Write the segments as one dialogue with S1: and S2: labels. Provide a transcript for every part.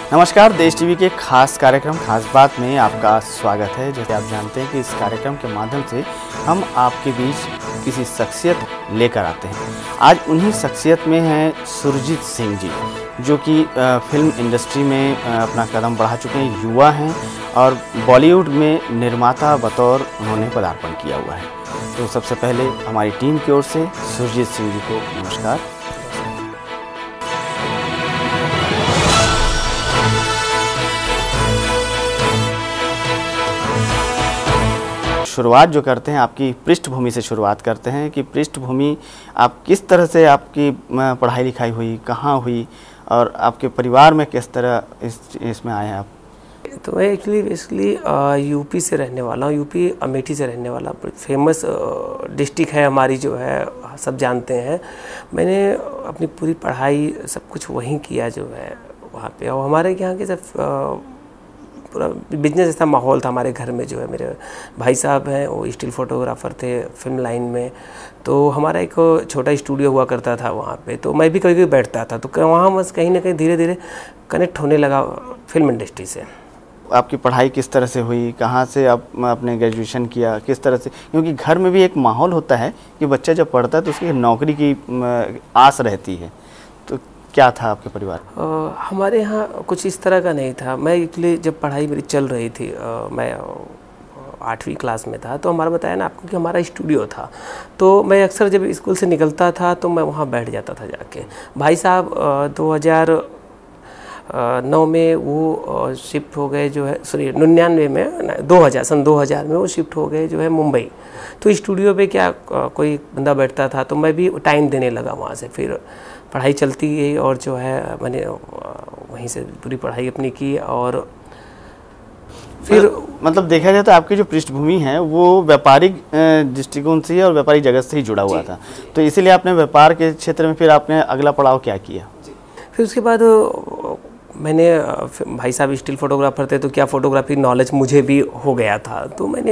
S1: नमस्कार, देश टीवी के खास कार्यक्रम खास बात में आपका स्वागत है। जैसे आप जानते हैं कि इस कार्यक्रम के माध्यम से हम आपके बीच किसी शख्सियत लेकर आते हैं। आज उन्हीं शख्सियत में हैं सुरजीत सिंह जी, जो कि फिल्म इंडस्ट्री में अपना कदम बढ़ा चुके हैं, युवा हैं और बॉलीवुड में निर्माता बतौर उन्होंने पदार्पण किया हुआ है। तो सबसे पहले हमारी टीम की ओर से सुरजीत सिंह जी को नमस्कार। शुरुआत जो करते हैं आपकी पृष्ठभूमि से शुरुआत करते हैं कि पृष्ठभूमि आप किस तरह से आपकी पढ़ाई लिखाई हुई, कहाँ हुई और आपके परिवार में किस तरह इसमें आए आप?
S2: तो मैं एक्चुअली बेसिकली यूपी से रहने वाला हूँ, यूपी अमेठी से रहने वाला। फेमस डिस्ट्रिक्ट है हमारी, जो है सब जानते हैं। मैंने अपनी पूरी पढ़ाई सब कुछ वहीं किया जो है वहाँ पे। और हमारे यहाँ के सब पूरा बिजनेस जैसा माहौल था हमारे घर में। जो है मेरे भाई साहब हैं, वो स्टिल फोटोग्राफर थे फिल्म लाइन में। तो हमारा एक छोटा स्टूडियो हुआ करता था वहाँ पे। तो मैं भी कभी कभी बैठता था, तो वहाँ बस कहीं ना कहीं धीरे धीरे कनेक्ट होने लगा फिल्म इंडस्ट्री से।
S1: आपकी पढ़ाई किस तरह से हुई, कहाँ से आप आपने ग्रेजुएशन किया, किस तरह से? क्योंकि घर में भी एक माहौल होता है कि बच्चा जब पढ़ता है तो उसकी नौकरी की आस रहती है। तो क्या था आपके परिवार?
S2: हमारे यहाँ कुछ इस तरह का नहीं था। मैं एक्चुअली जब पढ़ाई मेरी चल रही थी, मैं 8वीं क्लास में था, तो हमारा बताया ना आपको कि हमारा स्टूडियो था। तो मैं अक्सर जब स्कूल से निकलता था तो मैं वहाँ बैठ जाता था जाके। भाई साहब 2009 में वो शिफ्ट हो गए, जो है सॉरी 99 में 2000 में वो शिफ्ट हो गए जो है मुंबई। तो स्टूडियो पे क्या कोई बंदा बैठता था, तो मैं भी टाइम देने लगा वहाँ से। फिर पढ़ाई चलती गई और जो है मैंने वहीं से पूरी पढ़ाई अपनी की। और फिर
S1: मतलब देखा जाए तो आपकी जो पृष्ठभूमि है वो व्यापारिक दृष्टिकोण से और व्यापारिक जगत से ही जुड़ा हुआ था। तो इसीलिए आपने व्यापार के क्षेत्र में फिर आपने अगला पड़ाव क्या किया?
S2: फिर उसके बाद मैंने, भाई साहब स्टिल फोटोग्राफर थे, तो क्या फोटोग्राफी नॉलेज मुझे भी हो गया था। तो मैंने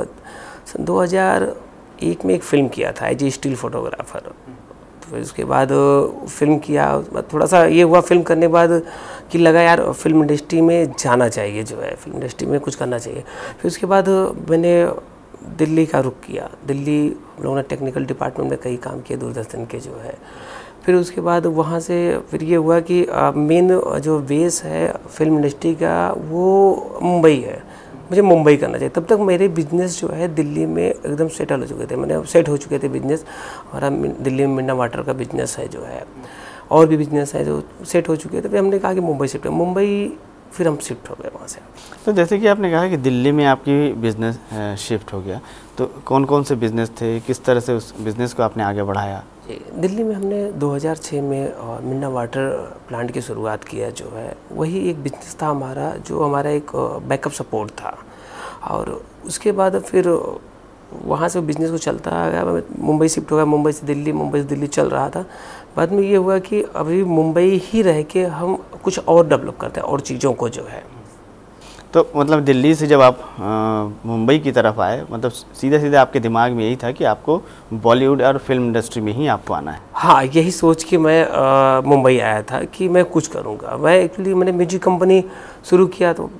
S2: 2001 में एक फ़िल्म किया था एज ए स्टिल फोटोग्राफर। फिर उसके बाद फिल्म किया, थोड़ा सा ये हुआ फिल्म करने के बाद कि लगा यार फिल्म इंडस्ट्री में जाना चाहिए, जो है फिल्म इंडस्ट्री में कुछ करना चाहिए। फिर उसके बाद मैंने दिल्ली का रुख किया। दिल्ली हम लोगों ने टेक्निकल डिपार्टमेंट में कई काम किए दूरदर्शन के, जो है। फिर उसके बाद वहाँ से फिर ये हुआ कि मेन जो बेस है फिल्म इंडस्ट्री का वो मुंबई है, मुझे मुंबई करना चाहिए। तब तक मेरे बिजनेस जो है दिल्ली में एकदम सेटल हो चुके थे, मैंने सेट हो चुके थे बिजनेस। और दिल्ली में मिन्ना वाटर का बिजनेस है, जो है और भी बिजनेस है जो सेट हो चुके थे। फिर हमने कहा कि मुंबई शिफ्ट है, मुंबई फिर हम शिफ्ट हो गए वहाँ से।
S1: तो जैसे कि आपने कहा कि दिल्ली में आपकी बिज़नेस शिफ्ट हो गया, तो कौन कौन से बिज़नेस थे, किस तरह से उस बिज़नेस को आपने आगे बढ़ाया?
S2: दिल्ली में हमने 2006 में मिन्ना वाटर प्लांट की शुरुआत किया, जो है वही एक बिजनेस था हमारा, जो हमारा एक बैकअप सपोर्ट था। और उसके बाद फिर वहाँ से बिज़नेस को चलता गया। मुंबई शिफ्ट हो गया, मुंबई से दिल्ली चल रहा था। बाद में ये हुआ कि अभी मुंबई ही रह के हम कुछ और डेवलप करते हैं और चीज़ों को, जो है।
S1: तो मतलब दिल्ली से जब आप मुंबई की तरफ आए, मतलब सीधे सीधे आपके दिमाग में यही था कि आपको बॉलीवुड और फिल्म इंडस्ट्री में ही आपको आना है?
S2: हाँ, यही सोच के मैं मुंबई आया था कि मैं कुछ करूँगा। मैं एक्चुअली मैंने म्यूजिक कंपनी शुरू किया, तो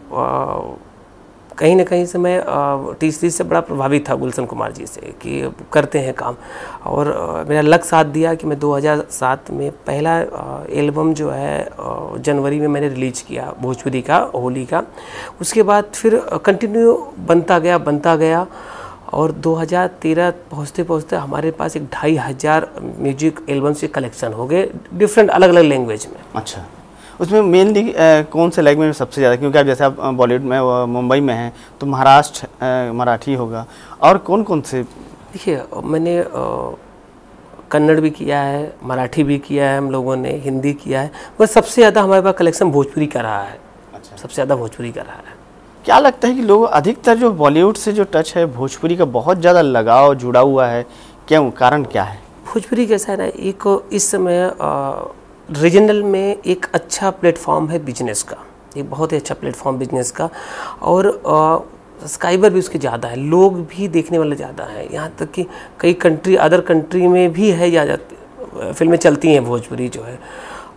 S2: कहीं ना कहीं से मैं तीसरी से बड़ा प्रभावित था गुलशन कुमार जी से कि करते हैं काम। और मेरा लक साथ दिया कि मैं 2007 में पहला एल्बम जो है जनवरी में मैंने रिलीज़ किया, भोजपुरी का, होली का। उसके बाद फिर कंटिन्यू बनता गया। और 2013 पहुँचते पहुँचते हमारे पास एक 2500 म्यूजिक एल्बम्स के कलेक्शन हो गए, डिफरेंट अलग अलग लैंग्वेज में।
S1: अच्छा, उसमें मेनली कौन से लैंग्वेज में सबसे ज़्यादा? क्योंकि आप जैसे आप बॉलीवुड में मुंबई में हैं, तो महाराष्ट्र मराठी होगा, और कौन कौन से?
S2: देखिए, मैंने कन्नड़ भी किया है, मराठी भी किया है हम लोगों ने, हिंदी किया है, बस सबसे ज़्यादा हमारे पास कलेक्शन भोजपुरी का रहा है। अच्छा। सबसे ज़्यादा भोजपुरी का रहा है।
S1: क्या लगता है कि लोग अधिकतर जो बॉलीवुड से जो टच है, भोजपुरी का बहुत ज़्यादा लगाव जुड़ा हुआ है, क्यों, कारण क्या है?
S2: भोजपुरी कैसा है ना, एक इस समय रीजनल में एक अच्छा प्लेटफॉर्म है बिजनेस का, एक बहुत ही अच्छा प्लेटफॉर्म बिजनेस का। और सब्सक्राइबर भी उसके ज़्यादा है, लोग भी देखने वाले ज़्यादा हैं। यहाँ तक कि कई कंट्री, अदर कंट्री में भी है, फिल्में चलती हैं भोजपुरी, जो है।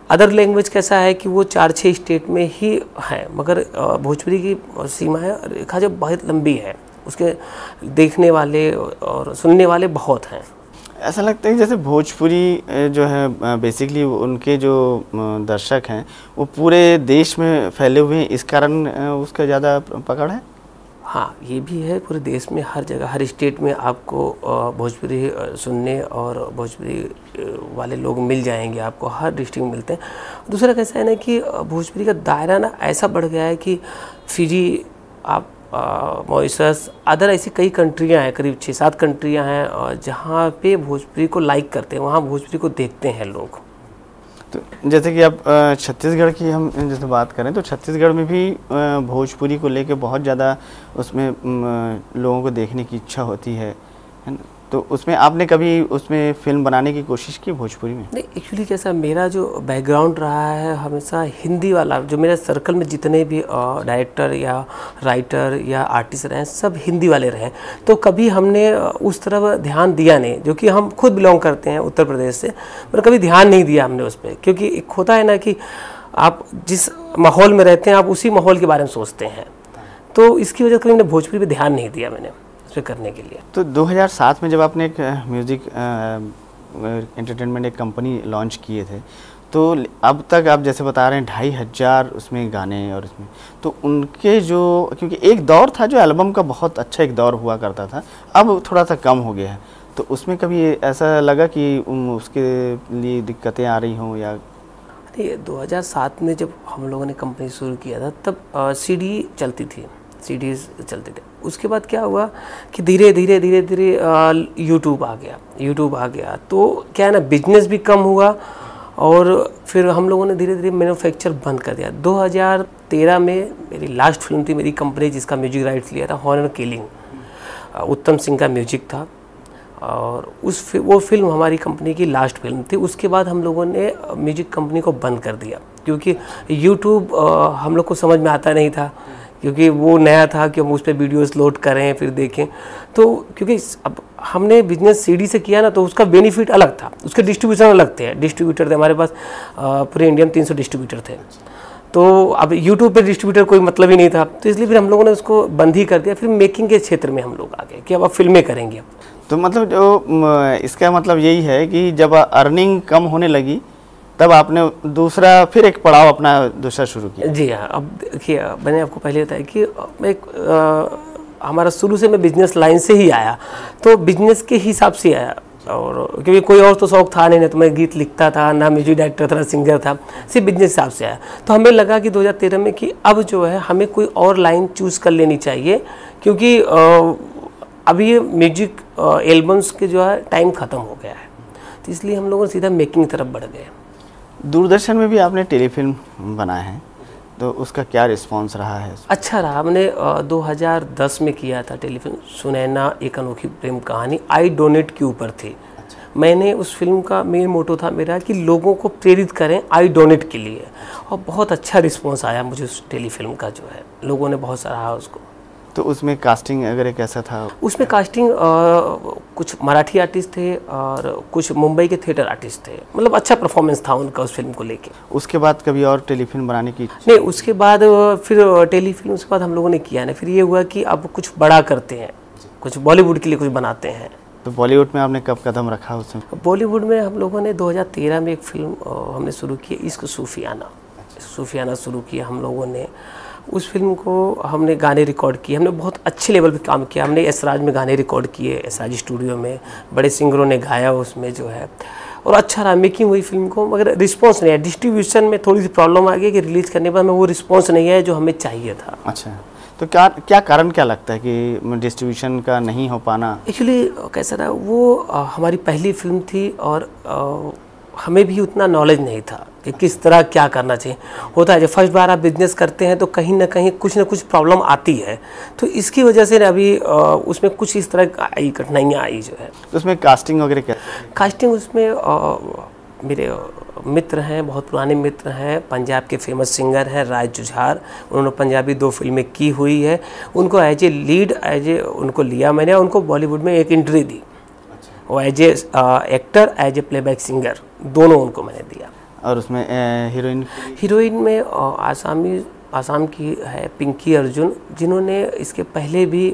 S2: अदर लैंग्वेज कैसा है कि वो 4-6 स्टेट में ही है, मगर भोजपुरी की सीमा रेखा जो बहुत लंबी है, उसके देखने वाले और सुनने वाले बहुत हैं।
S1: ऐसा लगता है जैसे भोजपुरी जो है बेसिकली उनके जो दर्शक हैं वो पूरे देश में फैले हुए हैं, इस कारण उसका ज़्यादा पकड़ है।
S2: हाँ, ये भी है, पूरे देश में हर जगह हर स्टेट में आपको भोजपुरी सुनने और भोजपुरी वाले लोग मिल जाएंगे, आपको हर डिस्ट्रिक्ट में मिलते हैं। दूसरा कैसा है ना कि भोजपुरी का दायरा ना ऐसा बढ़ गया है कि फिजी, आप मॉरिशस, अदर ऐसी कई कंट्रियां हैं, करीब 6-7 कंट्रियां हैं और जहाँ पे भोजपुरी को लाइक करते हैं, वहाँ भोजपुरी को देखते हैं लोग।
S1: तो जैसे कि आप छत्तीसगढ़ की हम जैसे बात करें तो छत्तीसगढ़ में भी भोजपुरी को लेके बहुत ज़्यादा उसमें लोगों को देखने की इच्छा होती है ना। तो उसमें आपने कभी उसमें फिल्म बनाने की कोशिश की भोजपुरी में?
S2: नहीं, एक्चुअली कैसा मेरा जो बैकग्राउंड रहा है हमेशा हिंदी वाला, जो मेरे सर्कल में जितने भी डायरेक्टर या राइटर या आर्टिस्ट रहे हैं सब हिंदी वाले रहे, तो कभी हमने उस तरफ ध्यान दिया नहीं, जो कि हम खुद बिलोंग करते हैं उत्तर प्रदेश से, पर कभी ध्यान नहीं दिया हमने उस पर, क्योंकि एक होता है ना कि आप जिस माहौल में रहते हैं आप उसी माहौल के बारे में सोचते हैं, तो इसकी वजह से कभी मैंने भोजपुरी पर ध्यान नहीं दिया मैंने करने के लिए।
S1: तो 2007 में जब आपने एक म्यूज़िक एंटरटेनमेंट एक कंपनी लॉन्च किए थे, तो अब तक आप जैसे बता रहे हैं 2500 उसमें गाने, और उसमें तो उनके जो, क्योंकि एक दौर था जो एल्बम का बहुत अच्छा एक दौर हुआ करता था, अब थोड़ा सा कम हो गया है, तो उसमें कभी ऐसा लगा कि उसके लिए दिक्कतें आ रही हों या?
S2: 2007 में जब हम लोगों ने कंपनी शुरू किया था तब सीडी चलती थी, सीडीज चलते थे। उसके बाद क्या हुआ कि धीरे धीरे यूट्यूब आ गया, तो क्या है ना बिजनेस भी कम हुआ और फिर हम लोगों ने धीरे धीरे मैन्युफैक्चर बंद कर दिया। 2013 में मेरी लास्ट फिल्म थी मेरी कंपनी जिसका म्यूजिक राइट्स लिया था, हॉनर किलिंग, उत्तम सिंह का म्यूजिक था, और वो फिल्म हमारी कंपनी की लास्ट फिल्म थी। उसके बाद हम लोगों ने म्यूजिक कंपनी को बंद कर दिया, क्योंकि यूट्यूब हम लोग को समझ में आता नहीं था, क्योंकि वो नया था कि हम उस पर वीडियोस लोड करें फिर देखें। तो क्योंकि अब हमने बिजनेस सीडी से किया ना, तो उसका बेनिफिट अलग था, उसके डिस्ट्रीब्यूशन अलग थे, डिस्ट्रीब्यूटर थे हमारे पास, पूरे इंडिया में 300 डिस्ट्रीब्यूटर थे। तो अब यूट्यूब पे डिस्ट्रीब्यूटर कोई मतलब ही नहीं था, तो इसलिए फिर हम लोगों ने उसको बंद ही कर दिया। फिर मेकिंग के क्षेत्र में हम लोग आ गए कि अब फिल्में करेंगे।
S1: तो मतलब जो इसका मतलब यही है कि जब अर्निंग कम होने लगी तब आपने दूसरा फिर एक पड़ाव अपना दूसरा शुरू किया? जी
S2: हाँ, अब देखिए मैंने आपको पहले बताया कि मैं हमारा शुरू से मैं बिजनेस लाइन से ही आया, तो बिजनेस के हिसाब से आया, और क्योंकि कोई और तो शौक था नहीं, तो मैं गीत लिखता था ना, म्यूजिक डायरेक्टर था ना, सिंगर था, सिर्फ बिजनेस हिसाब से आया। तो हमें लगा कि 2013 में कि अब जो है हमें कोई और लाइन चूज़ कर लेनी चाहिए, क्योंकि अभी ये म्यूजिक एल्बम्स के जो है टाइम ख़त्म हो गया है, तो इसलिए हम लोग सीधा मेकिंग की तरफ बढ़ गए।
S1: दूरदर्शन में भी आपने टेलीफिल्म बनाए हैं, तो उसका क्या रिस्पांस रहा है?
S2: अच्छा रहा। हमने 2010 में किया था टेलीफिल्म सुनैना एक अनोखी प्रेम कहानी, आई डोनेट के ऊपर थी। अच्छा। मैंने उस फिल्म का मेन मोटो था मेरा कि लोगों को प्रेरित करें आई डोनेट के लिए, और बहुत अच्छा रिस्पांस आया मुझे उस टेलीफिल्म का, जो है लोगों ने बहुत सराहा उसको।
S1: तो उसमें कास्टिंग वगैरह कैसा था?
S2: उसमें कास्टिंग कुछ मराठी आर्टिस्ट थे और कुछ मुंबई के थिएटर आर्टिस्ट थे, मतलब अच्छा परफॉर्मेंस था उनका उस फिल्म को लेके।
S1: उसके बाद कभी और टेलीफिल्म बनाने की?
S2: नहीं, उसके बाद फिर टेलीफिल्म उसके बाद हम लोगों ने किया ना, फिर ये हुआ कि अब कुछ बड़ा करते हैं, कुछ बॉलीवुड के लिए कुछ बनाते हैं।
S1: तो बॉलीवुड में आपने कब कदम रखा उसमें?
S2: बॉलीवुड में हम लोगों ने 2013 में एक फिल्म हमने शुरू की, इश्क सूफियाना। सूफियाना शुरू किया हम लोगों ने। उस फिल्म को हमने गाने रिकॉर्ड किए, हमने बहुत अच्छे लेवल पे काम किया। हमने एसराज में गाने रिकॉर्ड किए, एसराज स्टूडियो में बड़े सिंगरों ने गाया उसमें जो है, और अच्छा रहा, मेकिंग हुई फिल्म को, मगर रिस्पांस नहीं आया। डिस्ट्रीब्यूशन में थोड़ी सी प्रॉब्लम आ गई कि रिलीज़ करने पर हमें वो रिस्पांस नहीं आया जो हमें चाहिए था।
S1: अच्छा, तो क्या कारण क्या लगता है कि डिस्ट्रीब्यूशन का नहीं हो पाना?
S2: एक्चुअली कैसा रहा, वो हमारी पहली फिल्म थी और हमें भी उतना नॉलेज नहीं था कि किस तरह क्या करना चाहिए। होता है जब फर्स्ट बार आप बिजनेस करते हैं तो कहीं ना कुछ प्रॉब्लम आती है, तो इसकी वजह से अभी उसमें कुछ इस तरह की कठिनाइयाँ आई जो है।
S1: तो उसमें कास्टिंग वगैरह क्या?
S2: कास्टिंग उसमें मेरे मित्र हैं, बहुत पुराने मित्र हैं, पंजाब के फेमस सिंगर हैं राज जुझार, उन्होंने पंजाबी 2 फिल्में की हुई है। उनको एज ए लीड उनको लिया मैंने, उनको बॉलीवुड में एक एंट्री दी, वो as a actor as a playback singer, दोनों उनको मैंने दिया।
S1: और उसमें
S2: हीरोइन में आसाम की है पिंकी अर्जुन, जिन्होंने इसके पहले भी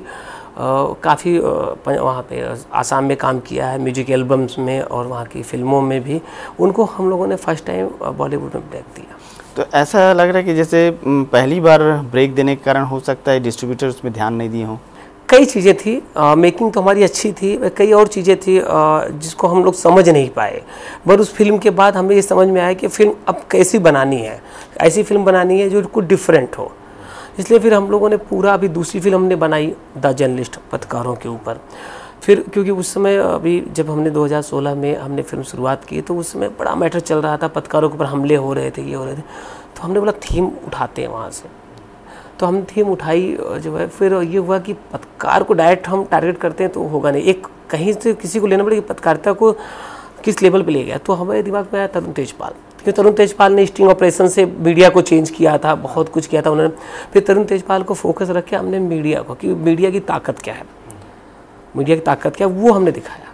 S2: काफ़ी वहाँ पे आसाम में काम किया है, म्यूजिक एल्बम्स में और वहाँ की फिल्मों में भी। उनको हम लोगों ने फर्स्ट टाइम बॉलीवुड में ब्रेक दिया।
S1: तो ऐसा लग रहा है कि जैसे पहली बार ब्रेक देने के कारण हो सकता है डिस्ट्रीब्यूटर उसमें ध्यान नहीं दिए हों।
S2: कई चीज़ें थी, मेकिंग तो हमारी अच्छी थी, कई और चीज़ें थी जिसको हम लोग समझ नहीं पाए। पर उस फिल्म के बाद हमें ये समझ में आया कि फिल्म अब कैसी बनानी है, ऐसी फिल्म बनानी है जो कुछ डिफरेंट हो। इसलिए फिर हम लोगों ने पूरा अभी दूसरी फिल्म हमने बनाई द जर्नलिस्ट, पत्रकारों के ऊपर। फिर क्योंकि उस समय अभी जब हमने 2016 में हमने फिल्म शुरुआत की तो उस समय बड़ा मैटर चल रहा था, पत्रकारों के ऊपर हमले हो रहे थे, ये हो रहे थे। तो हमने बोला थीम उठाते हैं वहाँ से। तो हम थीम उठाई जो है, फिर ये हुआ कि पत्रकार को डायरेक्ट हम टारगेट करते हैं तो होगा नहीं, एक कहीं से किसी को लेना पड़ेगा, पत्रकारिता को किस लेवल पे ले गया। तो हमारे दिमाग में आया तरुण तेजपाल, क्योंकि तरुण तेजपाल ने स्टिंग ऑपरेशन से मीडिया को चेंज किया था, बहुत कुछ किया था उन्होंने। फिर तरुण तेजपाल को फोकस रख के हमने मीडिया को, कि मीडिया की ताकत क्या है, मीडिया की ताकत क्या है, वो हमने दिखाया।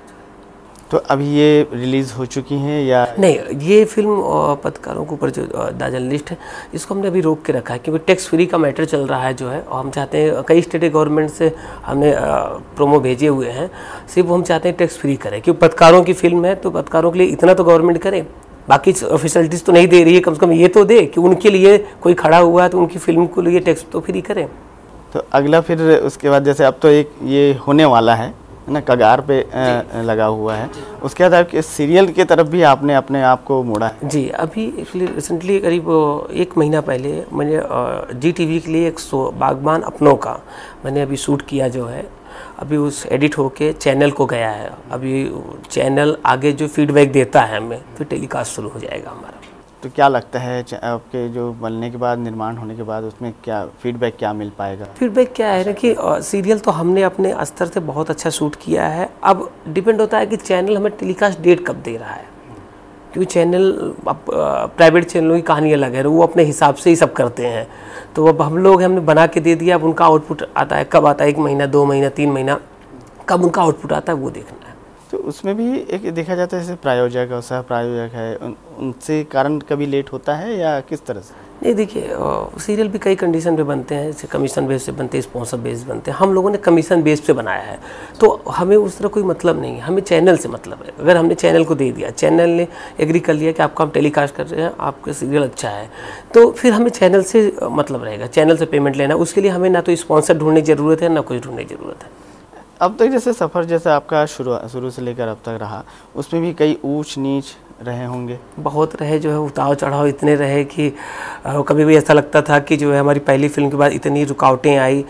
S1: तो अभी ये रिलीज़ हो चुकी हैं या
S2: नहीं? ये फिल्म पत्रकारों के ऊपर जो द जर्नलिस्ट है, इसको हमने अभी रोक के रखा है क्योंकि टैक्स फ्री का मैटर चल रहा है जो है, और हम चाहते हैं, कई स्टेट गवर्नमेंट से हमने प्रोमो भेजे हुए हैं, सिर्फ हम चाहते हैं टैक्स फ्री करें, क्योंकि पत्रकारों की फिल्म है तो पत्रकारों के लिए इतना तो गवर्नमेंट करे। बाकी फैसिलिटीज़ तो नहीं दे रही है, कम से कम ये तो दे कि उनके लिए कोई खड़ा हुआ है तो उनकी फिल्म को लिए टैक्स तो फ्री करें।
S1: तो अगला फिर उसके बाद जैसे अब तो एक ये होने वाला है ना, कगार पे लगा हुआ है, उसके बाद आपके सीरियल की तरफ भी आपने अपने आप को मोड़ा है?
S2: जी, अभी एक्चुअली रिसेंटली करीब 1 महीना पहले मैंने GTV के लिए एक शो बागबान अपनों का मैंने अभी शूट किया जो है, अभी उस एडिट होके चैनल को गया है। अभी चैनल आगे जो फीडबैक देता है हमें, फिर टेलीकास्ट शुरू हो जाएगा हमारा।
S1: तो क्या लगता है आपके जो बनने के बाद, निर्माण होने के बाद, उसमें क्या फीडबैक क्या मिल पाएगा?
S2: फीडबैक क्या है ना कि सीरियल तो हमने अपने स्तर से बहुत अच्छा शूट किया है। अब डिपेंड होता है कि चैनल हमें टेलीकास्ट डेट कब दे रहा है, क्योंकि चैनल प्राइवेट चैनलों की कहानी अलग है, वो अपने हिसाब से ही सब करते हैं। तो अब हम लोग हमने बना के दे दिया, अब उनका आउटपुट आता है, कब आता है, 1 महीना 2 महीना 3 महीना, कब उनका आउटपुट आता है वो देखना है।
S1: तो उसमें भी एक देखा जाता है जैसे प्रायोजक और सह प्रायोजक है, उनसे कारण कभी लेट होता है या किस तरह से?
S2: नहीं, देखिए सीरियल भी कई कंडीशन पे बनते हैं, जैसे कमीशन बेस पे बनते हैं, स्पॉन्सर बेस बनते हैं। हम लोगों ने कमीशन बेस पे बनाया है, तो हमें उस तरह कोई मतलब नहीं है, हमें चैनल से मतलब है। अगर हमने चैनल को दे दिया, चैनल ने एग्री कर लिया कि आपको हम टेलीकास्ट कर रहे हैं, आपका सीरियल अच्छा है, तो फिर हमें चैनल से मतलब रहेगा, चैनल से पेमेंट लेना। उसके लिए हमें ना तो स्पॉन्सर ढूंढने की ज़रूरत है, ना कुछ ढूंढने की ज़रूरत है।
S1: अब तक जैसे सफ़र जैसे आपका शुरू से लेकर अब तक रहा, उसमें भी कई ऊंच नीच रहे होंगे?
S2: बहुत रहे, जो है उतार चढ़ाव इतने रहे कि कभी भी ऐसा लगता था कि जो है हमारी पहली फिल्म के बाद इतनी रुकावटें आई।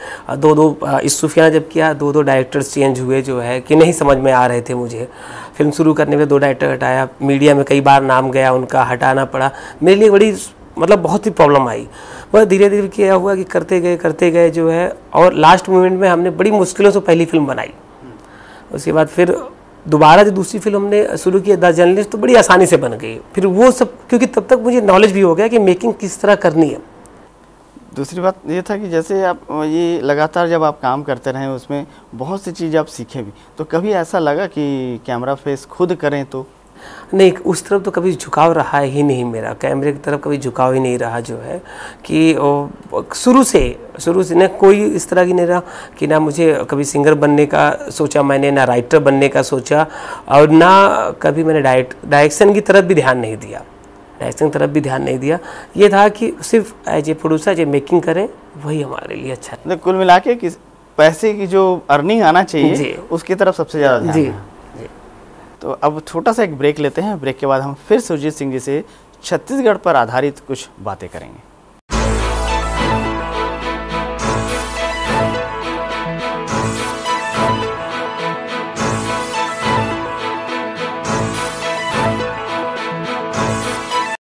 S2: 2 सूफियाना जब किया, 2 डायरेक्टर्स चेंज हुए जो है, कि नहीं समझ में आ रहे थे मुझे। फिल्म शुरू करने में 2 डायरेक्टर हटाया, मीडिया में कई बार नाम गया उनका, हटाना पड़ा। मेरे लिए बड़ी मतलब बहुत ही प्रॉब्लम आई। बस धीरे धीरे क्या हुआ कि करते गए जो है, और लास्ट मोमेंट में हमने बड़ी मुश्किलों से पहली फिल्म बनाई। उसके बाद फिर दोबारा जो दूसरी फिल्म हमने शुरू की द जर्नलिस्ट, तो बड़ी आसानी से बन गई। फिर वो सब, क्योंकि तब तक मुझे नॉलेज भी हो गया कि मेकिंग किस तरह करनी है।
S1: दूसरी बात ये था कि जैसे आप ये लगातार जब आप काम करते रहे, उसमें बहुत सी चीज़ आप सीखे भी, तो कभी ऐसा लगा कि कैमरा फेस खुद करें तो?
S2: नहीं, उस तरफ तो कभी झुकाव रहा ही नहीं मेरा, कैमरे की तरफ कभी झुकाव ही नहीं रहा जो है, कि शुरू से ना कोई इस तरह की नहीं रहा कि ना मुझे कभी सिंगर बनने का सोचा मैंने, ना राइटर बनने का सोचा, और ना कभी मैंने डायरेक्शन की तरफ भी ध्यान नहीं दिया। ये था कि सिर्फ एज ए प्रोड्यूसर जो मेकिंग करें वही हमारे लिए अच्छा है।
S1: कुल मिला के कि पैसे की जो अर्निंग आना चाहिए उसकी तरफ सबसे ज़्यादा ध्यान है। तो अब छोटा सा एक ब्रेक लेते हैं, ब्रेक के बाद हम फिर सुरजीत सिंह जी से छत्तीसगढ़ पर आधारित कुछ बातें करेंगे।